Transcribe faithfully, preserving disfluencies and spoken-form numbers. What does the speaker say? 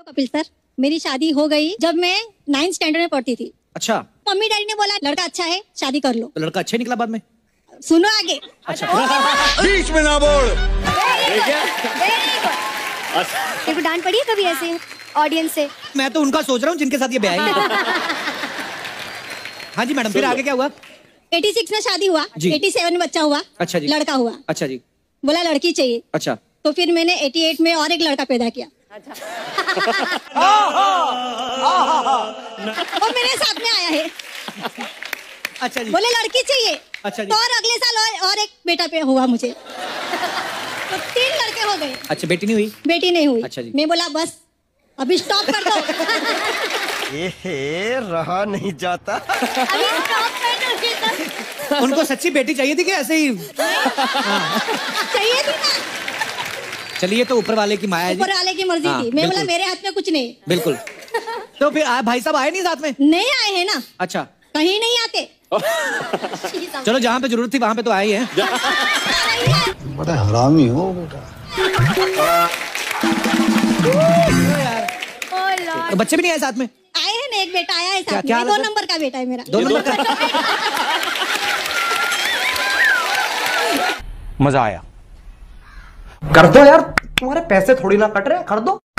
Kapil sir, मेरी शादी हो गई जब मैं नाइन्थ स्टैंडर्ड में पढ़ती थी। अच्छा। मम्मी डैडी ने बोला लड़का अच्छा है, शादी कर लो। तो लड़का अच्छा निकला बाद में? सुनो आगे। अच्छा। बीच में ना बोल। तेरे को डांट पड़ी है कभी ऐसे ऑडियंस से? मैं तो उनका सोच रहा हूँ जिनके साथ ये ब्याह है। हाँ जी मैडम, फिर आगे क्या हुआ? छियासी में शादी हुआ, सत्तासी में बच्चा हुआ। अच्छा जी। लड़का हुआ। अच्छा जी। बोला लड़की चाहिए। अच्छा। तो फिर मैंने अट्ठासी में और एक लड़का पैदा किया। अच्छा। वो मेरे साथ में आया है। अच्छा जी। बोले लड़की चाहिए। अच्छा जी। तो और अगले साल और, और एक बेटा पे हुआ मुझे। तो तीन लड़के हो गए। अच्छा, बेटी नहीं हुई? बेटी नहीं हुई। अच्छा जी। मैं बोला बस अभी स्टॉप कर दो। ये रहा नहीं जाता। अभी स्टॉप कर दो। उनको सच्ची बेटी चाहिए थी कि ऐसे ही? चाहिए थी ना। चलिए, तो ऊपर वाले की माया है जी। ऊपर वाले की मर्जी थी। मैं बोला मेरे हाथ में कुछ नहीं। बिल्कुल। तो फिर आ, भाई साहब आए नहीं साथ में? नहीं आए हैं ना। अच्छा। कहीं नहीं आते। चलो, जहाँ पे जरूरत थी वहाँ पे तो आए हैं। बड़ा हरामी हो बेटा। तो बच्चे भी नहीं आए साथ में? आए हैं ना, एक बेटा आया है साथ क्या, में। दो नंबर का बेटा है मेरा। दो नंबर का? मजा आया। कर दो यार, तुम्हारे पैसे थोड़ी ना कट रहे, कर दो।